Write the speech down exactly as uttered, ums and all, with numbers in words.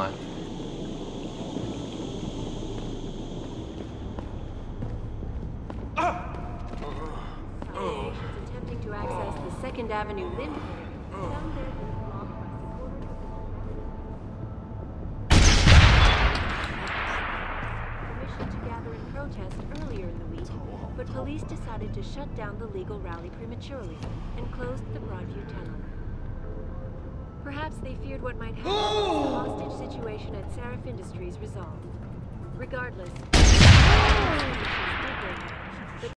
mal. Attempting to access the Second Avenue Lynn found their permission to gather and protest earlier in the week, but police decided to shut down the legal rally prematurely and closed the Broadview tunnel. Perhaps they feared what might happen once the hostage situation at Sarif Industries resolved. Regardless, the did bring